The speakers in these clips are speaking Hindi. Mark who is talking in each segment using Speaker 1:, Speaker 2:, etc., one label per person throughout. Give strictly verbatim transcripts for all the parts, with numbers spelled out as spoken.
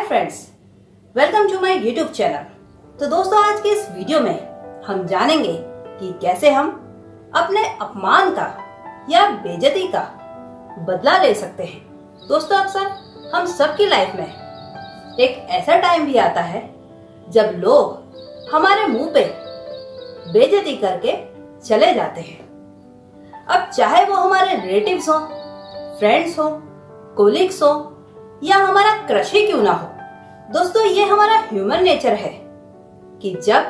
Speaker 1: Friends, welcome to my YouTube channel. तो दोस्तों, आज के इस वीडियो में हम जानेंगे कि कैसे हम अपने अपमान का या बेइज्जती का बदला ले सकते हैं। दोस्तों, अक्सर हम सबकी लाइफ में एक ऐसा टाइम भी आता है जब लोग हमारे मुंह पे बेइज्जती करके चले जाते हैं। अब चाहे वो हमारे रिलेटिव्स हो, फ्रेंड्स हो, कोलिग्स हो या हमारा क्रश ही क्यों ना हो। दोस्तों, ये हमारा ह्यूमन नेचर है कि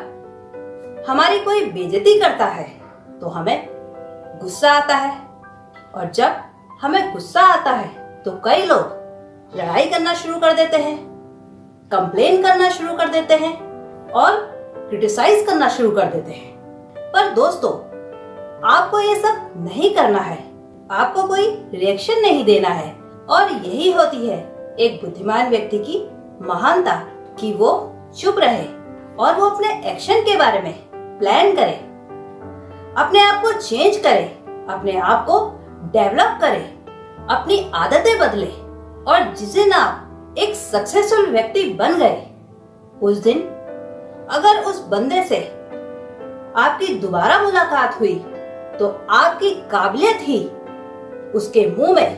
Speaker 1: जब हमारी कोई बेइज्जती करता है तो हमें गुस्सा आता है, और जब हमें गुस्सा आता है तो कई लोग लड़ाई करना शुरू कर देते हैं, कंप्लेन करना शुरू कर देते हैं और क्रिटिसाइज करना शुरू कर देते हैं। पर दोस्तों, आपको ये सब नहीं करना है, आपको कोई रिएक्शन नहीं देना है। और यही होती है एक बुद्धिमान व्यक्ति की महानता कि वो चुप रहे और वो अपने एक्शन के बारे में प्लान करे, अपने आप को चेंज करे, अपने आप को डेवलप करे, अपनी आदतें बदले। और जिस दिन आप एक सक्सेसफुल व्यक्ति बन गए, उस दिन अगर उस बंदे से आपकी दोबारा मुलाकात हुई तो आपकी काबिलियत ही उसके मुंह में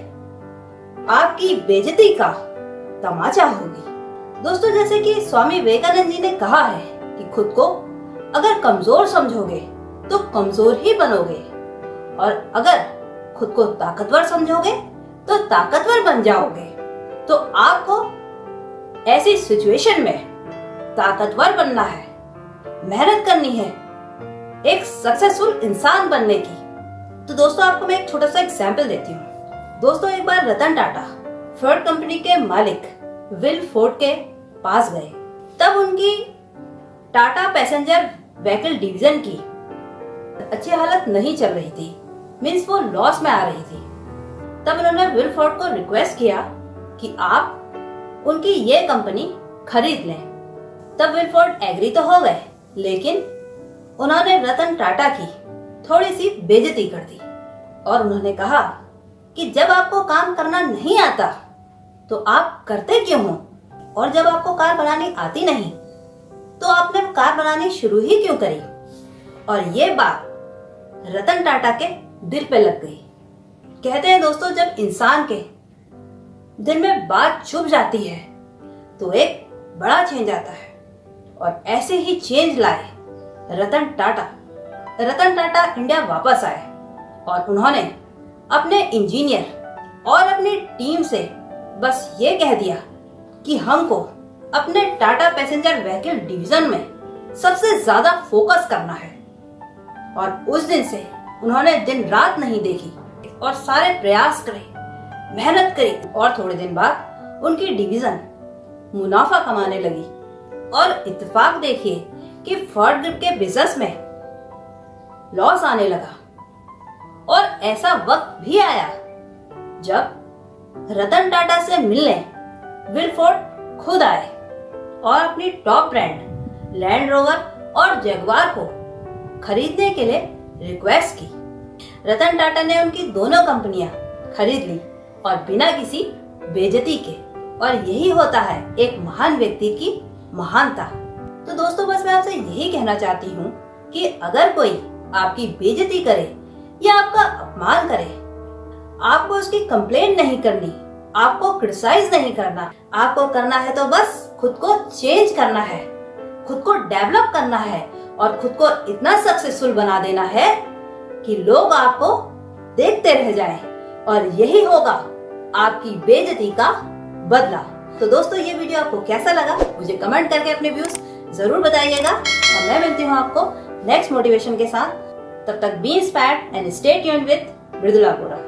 Speaker 1: आपकी बेइज्जती का तमाचा होगी। दोस्तों, जैसे कि स्वामी विवेकानंद जी ने कहा है कि खुद को अगर कमजोर समझोगे तो कमजोर ही बनोगे, और अगर खुद को ताकतवर समझोगे तो ताकतवर बन जाओगे। तो आपको ऐसी सिचुएशन में ताकतवर बनना है, मेहनत करनी है एक सक्सेसफुल इंसान बनने की। तो दोस्तों, आपको मैं एक छोटा सा एग्जाम्पल देती हूँ। दोस्तों, एक बार रतन टाटा फोर्ड कंपनी के मालिक विल फोर्ड के पास गए। तब उनकी टाटा पैसेंजर व्हीकल डिवीजन की अच्छी हालत नहीं चल रही थी, मीन्स वो लॉस में आ रही थी। तब उन्होंने विल फोर्ड को रिक्वेस्ट किया कि आप उनकी ये कंपनी खरीद लें। तब विल फोर्ड एग्री तो हो गए, लेकिन उन्होंने रतन टाटा की थोड़ी सी बेइज्जती कर दी और उन्होंने कहा कि जब आपको काम करना नहीं आता तो आप करते क्यों हो, और जब आपको कार बनानी आती नहीं तो आपने कार बनानी शुरू ही क्यों करी। और ये बात रतन टाटा के दिल पे लग गई। कहते हैं दोस्तों, जब इंसान के दिल में बात चुभ जाती है तो एक बड़ा चेंज आता है, और ऐसे ही चेंज लाए रतन टाटा। रतन टाटा इंडिया वापस आए और उन्होंने अपने इंजीनियर और अपनी टीम से बस ये कह दिया कि हमको अपने टाटा पैसेंजर व्हीकल डिवीजन में सबसे ज्यादा फोकस करना है। और उस दिन से उन्होंने दिन रात नहीं देखी और सारे प्रयास करे, मेहनत करी, और थोड़े दिन बाद उनकी डिवीजन मुनाफा कमाने लगी। और इत्तेफाक देखिए कि फोर्ड ग्रुप के बिजनेस में लॉस आने लगा। और ऐसा वक्त भी आया जब रतन टाटा से मिलने विल फोर्ड खुद आए और अपनी टॉप ब्रांड लैंड रोवर और जगुआर को खरीदने के लिए रिक्वेस्ट की। रतन टाटा ने उनकी दोनों कंपनियां खरीद ली और बिना किसी बेइज्जती के। और यही होता है एक महान व्यक्ति की महानता। तो दोस्तों, बस मैं आपसे यही कहना चाहती हूँ कि अगर कोई आपकी बेइज्जती करे या आपका अपमान करे, आपको उसकी कंप्लेन नहीं करनी, आपको क्रिटिसाइज नहीं करना। आपको करना है तो बस खुद को चेंज करना है, खुद को डेवलप करना है, और खुद को इतना सक्सेसफुल बना देना है कि लोग आपको देखते रह जाएं। और यही होगा आपकी बेइज्जती का बदला। तो दोस्तों, ये वीडियो आपको कैसा लगा मुझे कमेंट करके अपने व्यूज जरूर बताइएगा, और मैं मिलती हूँ आपको नेक्स्ट मोटिवेशन के साथ। तब तक be inspired and stay tuned with Mridula Bora.